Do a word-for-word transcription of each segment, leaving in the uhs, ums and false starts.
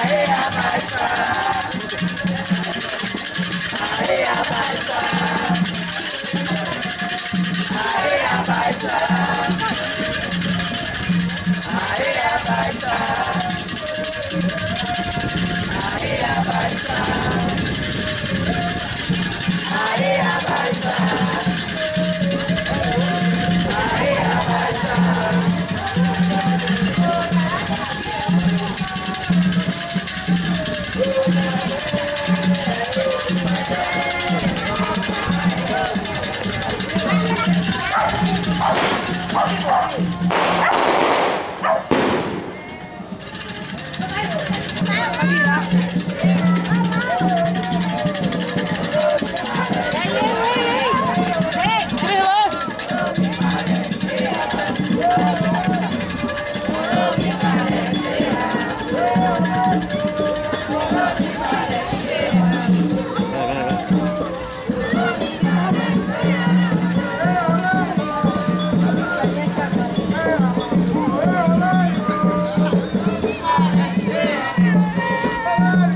Bye.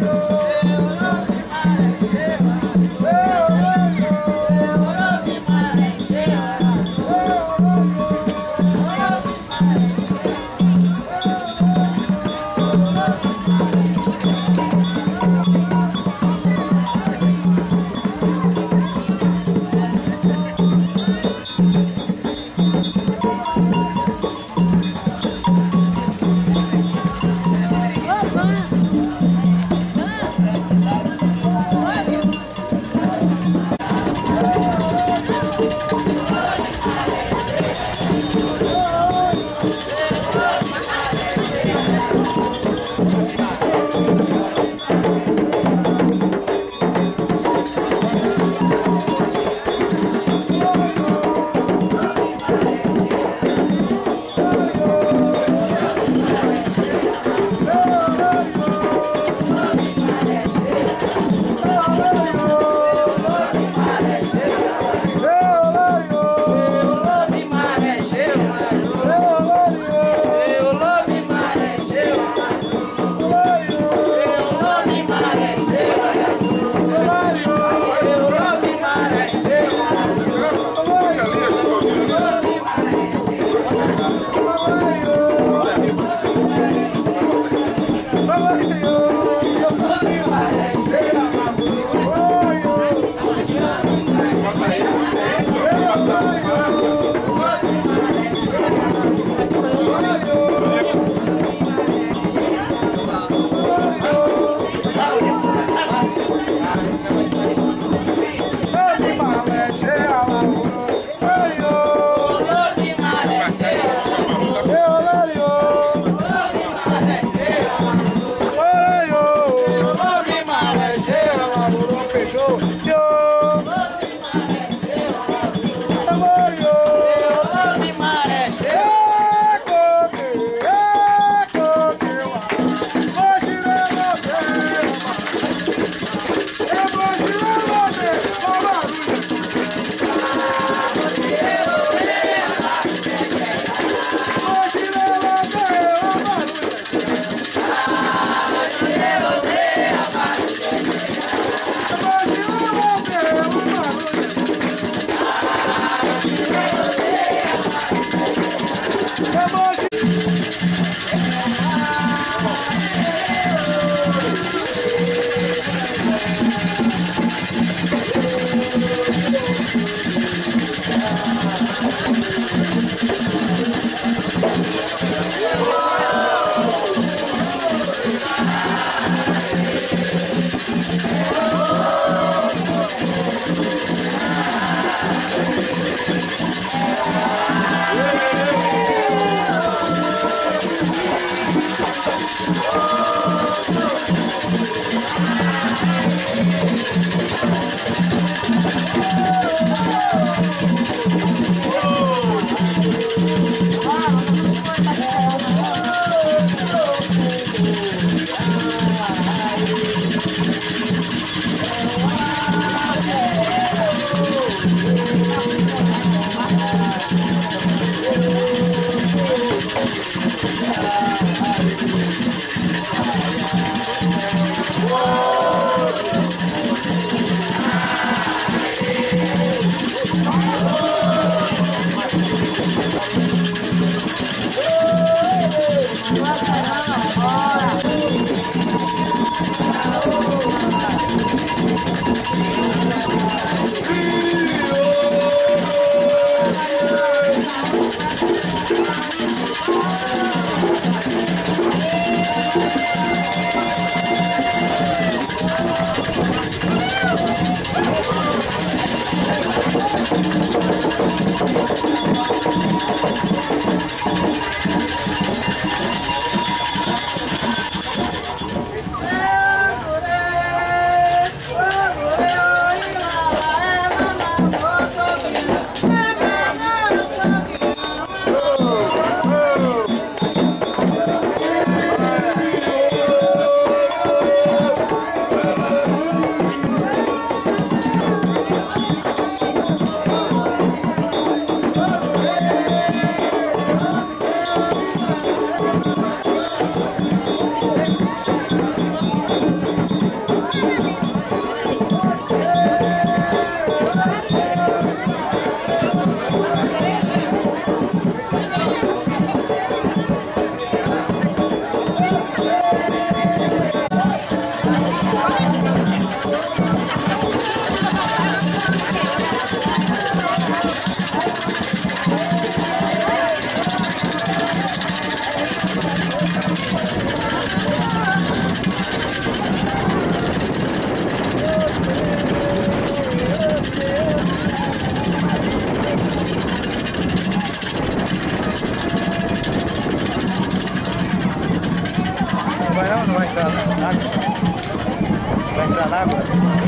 Vai entrar na água?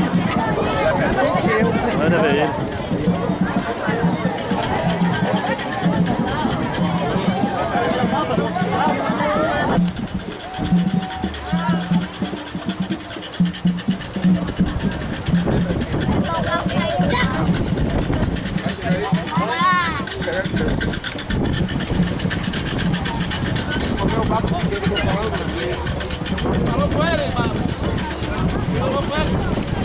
Manda ver ele. Falou com ele, mano. Falou com ele.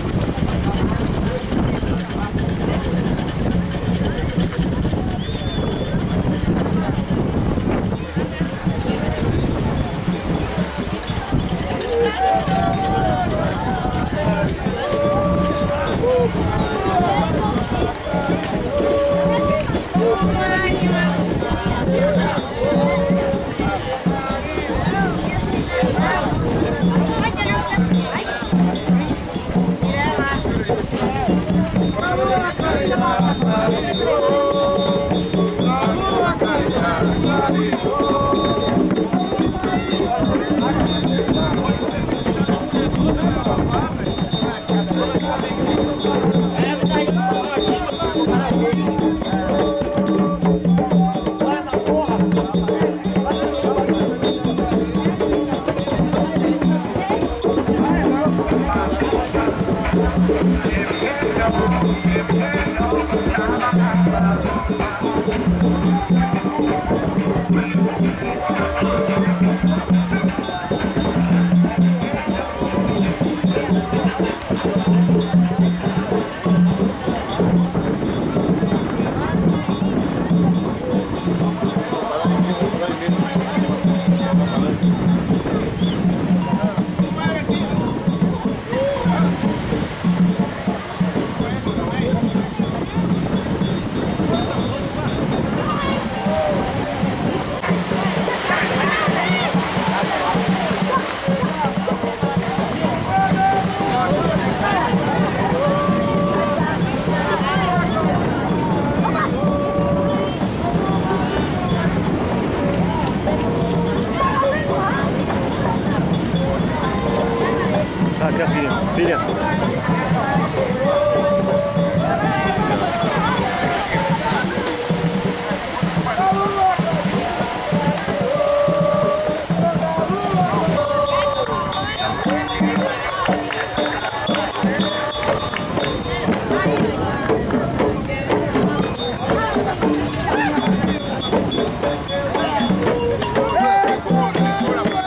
Aqui a filha. Filha.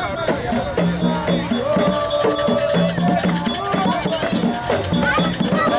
Thank you.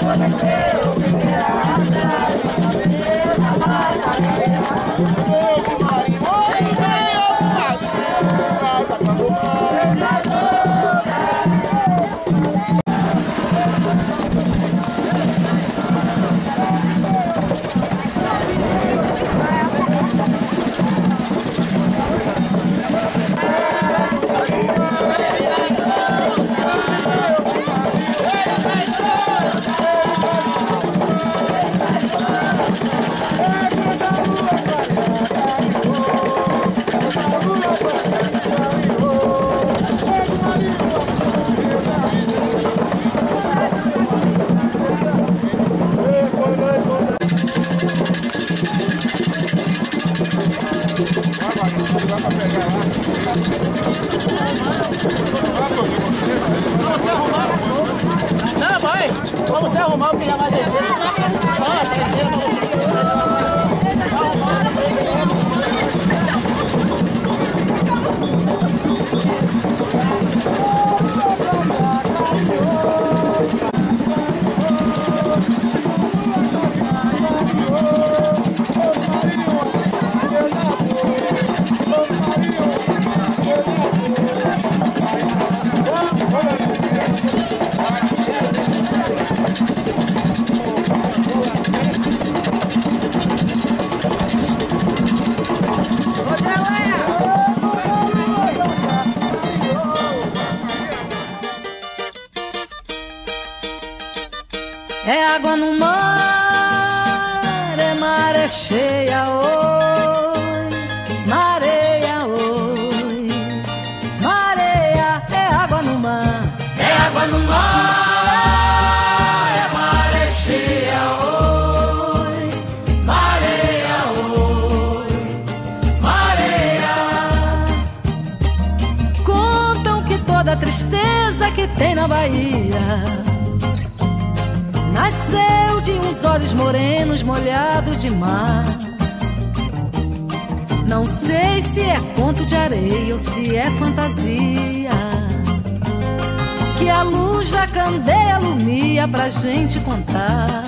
Não, vai. Pra você arrumar o que já vai descer. Ó, descer pra você. É água no mar, é maré cheia, oi, mareia, oi, mareia, é água no mar, é água no mar, é maré cheia, oi, mareia, oi, mareia. Contam que toda a tristeza que tem na Bahia nasceu de uns olhos morenos molhados de mar. Não sei se é conto de areia ou se é fantasia, que a luz da candeia alumia pra gente contar.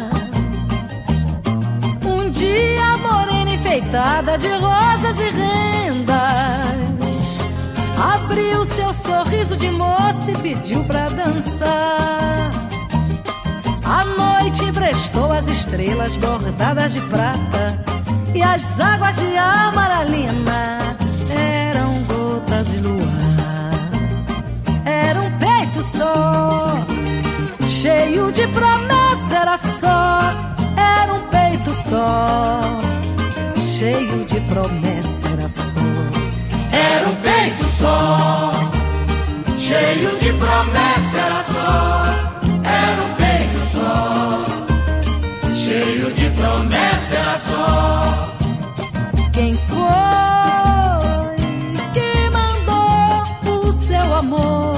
Um dia a morena enfeitada de rosas e rendas abriu seu sorriso de moça e pediu pra dançar. A noite emprestou as estrelas bordadas de prata, e as águas de amaralina eram gotas de luar. Era um peito só, cheio de promessa, era só. Era um peito só, cheio de promessa, era só. Era um peito só, cheio de promessa, era só. Era um peito só, cheio de promessa, era só. Quem foi que mandou o seu amor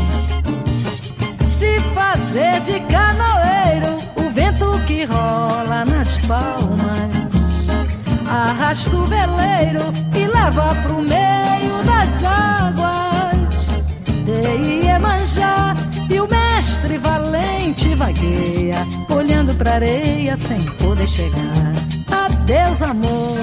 se fazer de canoeiro? O vento que rola nas palmas arrasta o veleiro e leva pro meio das águas de Iemanjá. E o mestre valente vagueia, olhando pra areia sem poder chegar. Adeus, amor,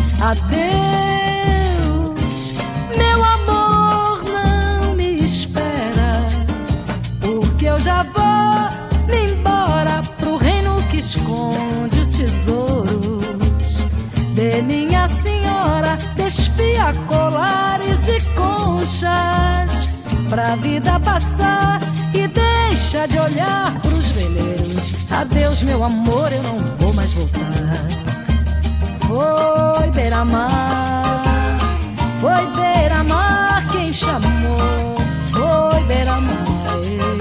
adeus. Meu amor, não me espera, porque eu já vou me embora pro reino que esconde os tesouros de minha senhora. Despia colares de conchas pra vida passar e deixa de olhar pros veleiros. Adeus, meu amor, eu não vou mais voltar. Foi beira-mar, foi beira-mar quem chamou. Foi beira-mar,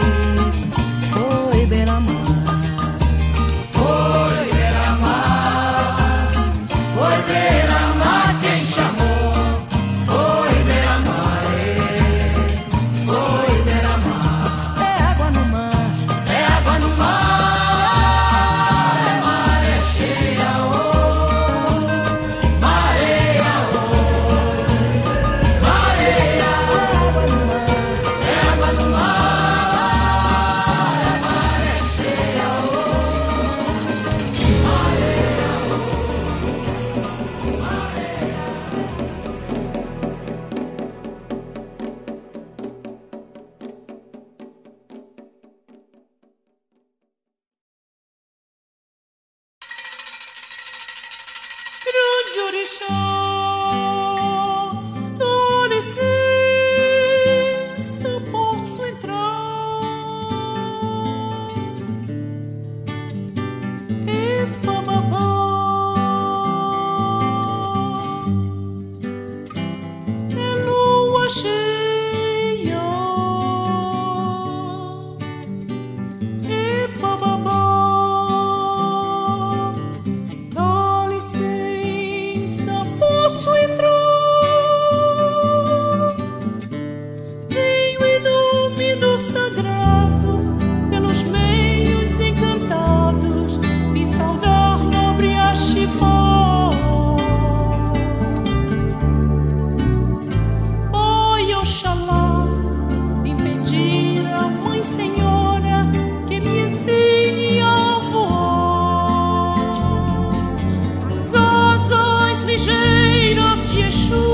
foi beira-mar. Foi beira-mar, foi beira-mar quem chamou. Foi beira-mar, foi beira-mar. É água no mar, é água no mar, é maré cheia, oh, mareia, oh, mareia, água no mar. de orixá, dá licença, posso entrar? E bababá, é lua cheia. E bababá, dá licença, posso entrar? Venho em nome do sagrado, pelos meios encantados, vim saudar nobre Axipá. Oi, Oxalá, vim pedir à Mãe Senhora que me ensine a voar nas asas ligeiras de Exu,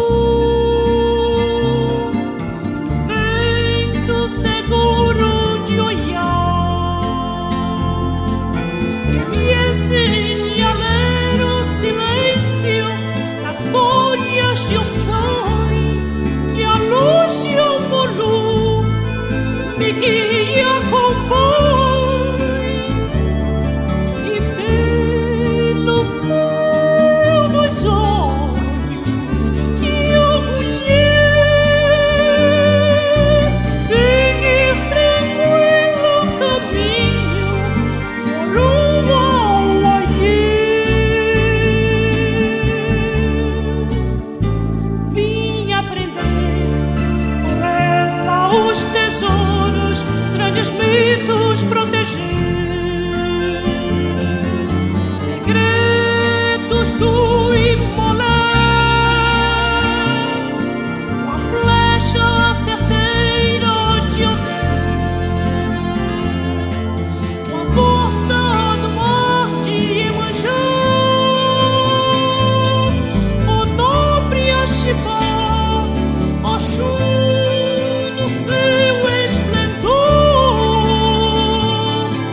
no vento seguro de Oiá, que me ensine a ler o silêncio das folhas de Ossai, que a luz de Omolu me guie e acompanhe, e pelo frio dos olhos que eu mulher, seguir tranquilo o caminho rumo ao ayer. Vim aprender com ela os tesouros, grandes mitos proteger, segredos do Imolé, com a flecha certeira de Odé, com a força do mar de Iemanjá, o nobre Axipá, Oxum no seu esplendor,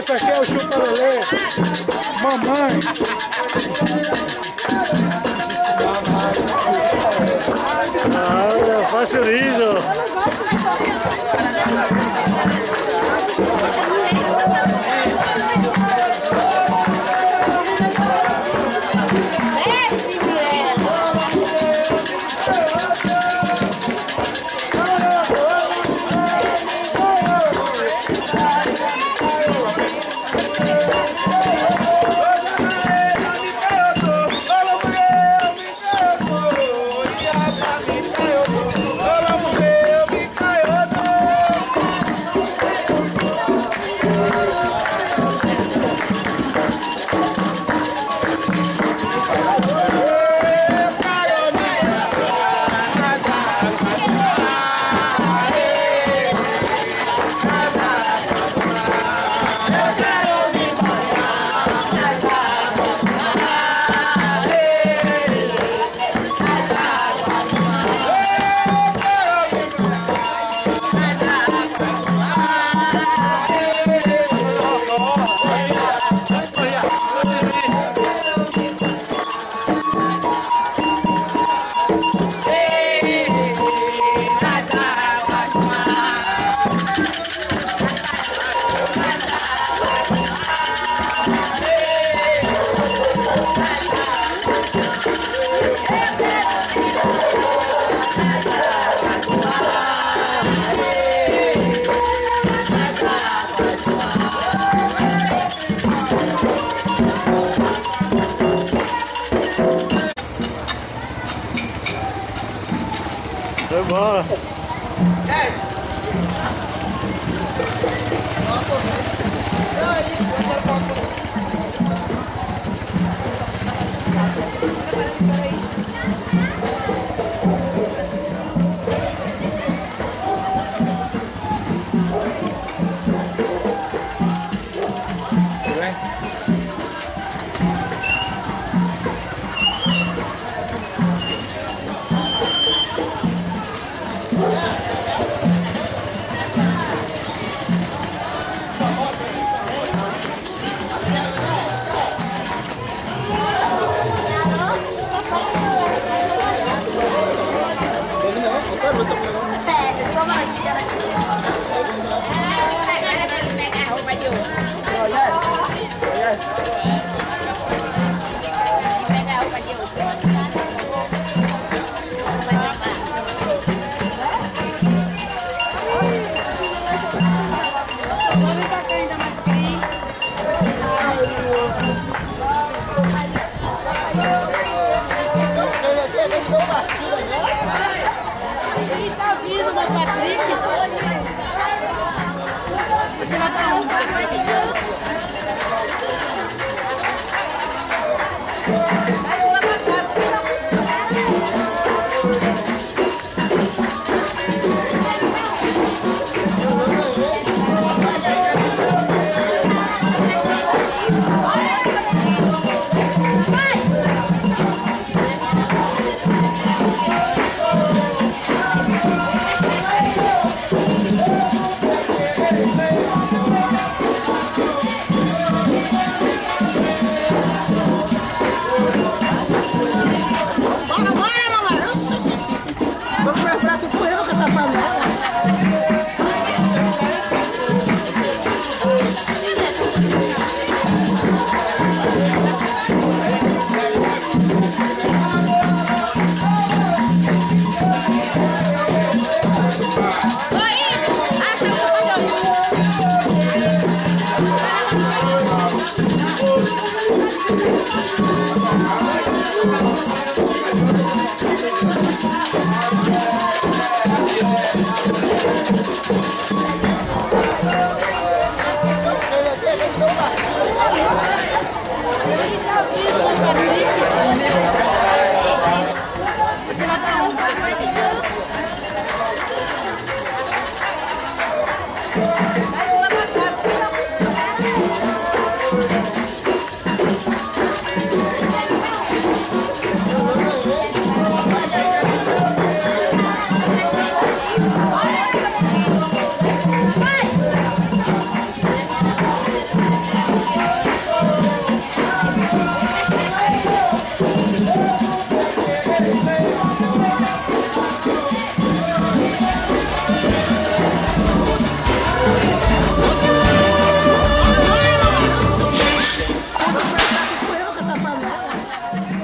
Esse aqui é o chupa-lelê. Mamãe. Ah, facilito. Foi embora. Ele tá vindo, meu Patrick. Você vai pra um, vai pra Vai.